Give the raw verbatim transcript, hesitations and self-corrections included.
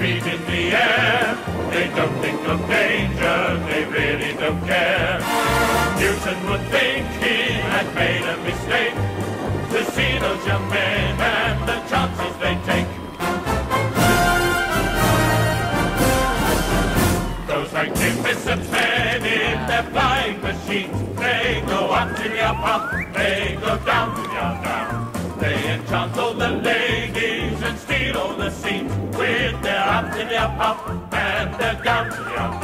feet in the air. They don't think of danger, they really don't care. Newton would think he had made a mistake to see those young men and the chances they take. Those magnificent men in their flying machines, they go up to the up, they go down to the down. They enchant all the ladies and steal all the scenes with their up to the up, up and their down to the up.